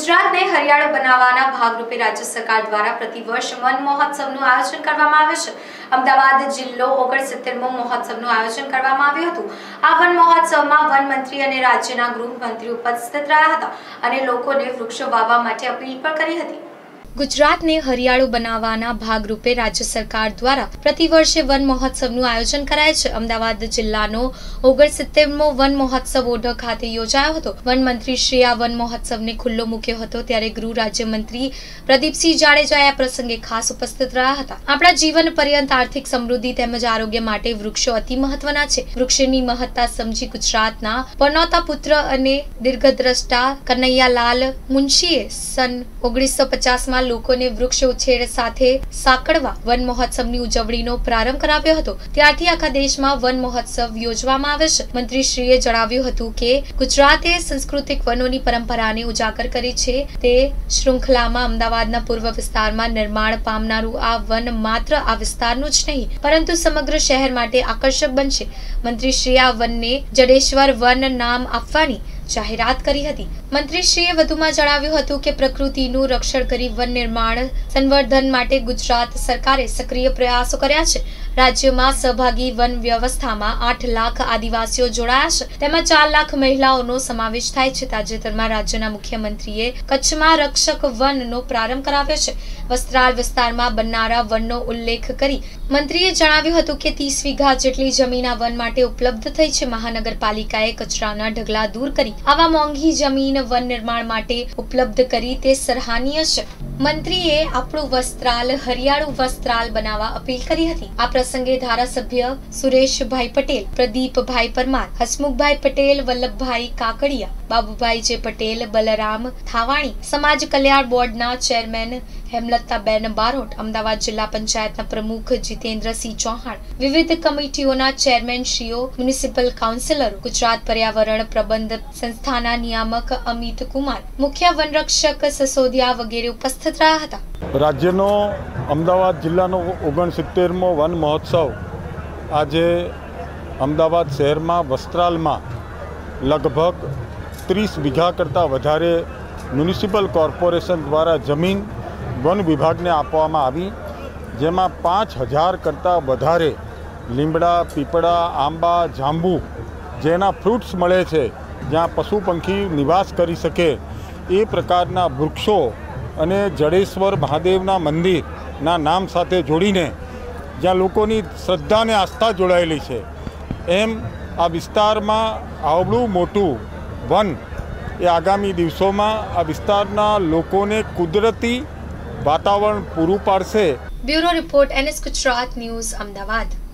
ગુજરાતને હરિયાળું બનાવવાના ભાગરૂપે રાજ્ય સરકાર દ્વારા પ્રતિવર્ષ વન મહોત્સવનું આયોજન કરવામાં આવે છે। અમદાવાદ જિલ્લો 69મો મહોત્સવનું આયોજન કરવામાં આવ્યું હતું। આ વન મહોત્સવમાં વન મંત્રી અને રાજ્યના ગૃહમંત્રી ઉપસ્થિત રહ્યા હતા અને લોકોને વૃક્ષો વાવવા માટે અપીલ પણ કરી હતી। ગુજરાતને હરિયાળું બનાવવાના ભાગરૂપે રાજ્ય સરકાર દ્વારા પ્રતિવર્ષે વન મહોત્સવનું આયોજન કરાય છે। અમદાવાદ જિલ્લાનો 69મો વન મહોત્સવ ઓઢવ ખાતે યોજાયો હતો। વન મંત્રીશ્રીએ આ વન મહોત્સવને ખુલ્લો મૂક્યો હતો ત્યારે ગૃહ રાજ્યમંત્રી પ્રદીપસિંહ જાડેજા આ પ્રસંગે ખાસ ઉપસ્થિત રહ્યા હતા। આપણા જીવન પર્યંત આર્થિક સમૃદ્ધિ તેમજ આરોગ્ય માટે વૃક્ષો અતિ મહત્વના છે। વૃક્ષની મહત્તા સમજી ગુજરાતના પનોતા પુત્ર અને દીર્ઘદ્રષ્ટા કનૈયાલાલ મુનશીએ સન 1950માં લોકોને વૃક્ષ ઉછેર સાથે સાંકળવા વન મહોત્સવની ઉજવણીનો પ્રારંભ કરાવ્યો હતો। ત્યારથી આખા દેશમાં વન મહોત્સવ યોજવામાં આવે છે। મંત્રીશ્રીએ જણાવ્યું હતું કે ગુજરાતે સાંસ્કૃતિક વનોની પરંપરાને ઉજાગર કરી છે। તે શૃંખલામાં અમદાવાદના પૂર્વ વિસ્તારમાં નિર્માણ પામનારું આ વન માત્ર આ વિસ્તારનું જ નહીં પરંતુ સમગ્ર શહેર માટે આકર્ષક બનશે। મંત્રીશ્રીએ આ વનને જડેશ્વર વન નામ આપવાની જાહેરાત કરી હતી। મંત્રીશ્રીએ વધુમાં જણાવ્યું હતું કે પ્રકૃતિનું રક્ષણ કરી વન નિર્માણ સંવર્ધન માટે ગુજરાત સરકારે સક્રિય પ્રયાસો કર્યા છે। રાજ્યમાં સહભાગી વન વ્યવસ્થામાં 8 લાખ આદિવાસીઓ જોડાયા છે, તેમાં 4 લાખ મહિલાઓનો સમાવેશ થાય છે। તાજેતરમાં રાજ્યના મુખ્યમંત્રીએ કચ્છમાં રક્ષક વનનો પ્રારંભ કરાવ્યો છે। વસ્ત્રાલ વિસ્તારમાં બનનારા વનનો ઉલ્લેખ કરી મંત્રીએ જણાવ્યું હતું કે 30 વીઘા જેટલી જમીન આ વન માટે ઉપલબ્ધ થઈ છે। મહાનગરપાલિકાએ કચરાના ઢગલા દૂર કરી આવા મોંઘી જમીન વન નિર્માણ માટે ઉપલબ્ધ કરી તે સરાહનીય છે। મંત્રીએ આપણું વસ્ત્રાલ હરિયાળું વસ્ત્રાલ બનાવવા અપીલ કરી હતી। આ પ્રસંગે ધારાસભ્ય સુરેશભાઈ પટેલ, પ્રદીપભાઈ પરમાર, હસમુખભાઈ પટેલ, વલ્લભભાઈ કાકડિયા, બાબુભાઈ જે પટેલ, બલરામ થાવાણી, સમાજ કલ્યાણ બોર્ડના ચેરમેન હેમલતાબેન બારોટ, અમદાવાદ જિલ્લા પંચાયતના પ્રમુખ જીતેન્દ્રસિંહ ચૌહાણ, વિવિધ કમિટીઓના ચેરમેનશ્રીઓ, મ્યુનિસિપલ કાઉન્સિલરો, ગુજરાત પર્યાવરણ પ્રબંધ સંસ્થાના નિયામક અમિત કુમાર, મુખ્ય વનરક્ષક સસોદિયા વગેરે ઉપસ્થિત રહ્યા હતા। રાજ્યનો અમદાવાદ જિલ્લાનો 69મો વન મહોત્સવ આજે અમદાવાદ શહેરમાં વસ્ત્રાલમાં લગભગ 30 વીઘા કરતાં વધારે મ્યુનિસિપલ કોર્પોરેશન દ્વારા જમીન વન વિભાગને આપવામાં આવી, જેમાં 5000 કરતાં વધારે લીમડા, પીપળા, આંબા, જાંબુ જેના ફ્રૂટ્સ મળે છે, જ્યાં પશુ પંખી નિવાસ કરી શકે એ પ્રકારના વૃક્ષો અને જડેશ્વર મહાદેવના મંદિરના નામ સાથે જોડીને જ્યાં લોકોની શ્રદ્ધા અને આસ્થા જોડાયેલી છે, એમ આ વિસ્તારમાં આવડું મોટું વન એ આગામી દિવસોમાં આ વિસ્તારના લોકોને કુદરતી વાતાવરણ પૂરું પાડશે। Bureau report NS Gujarat news, Ahmedabad.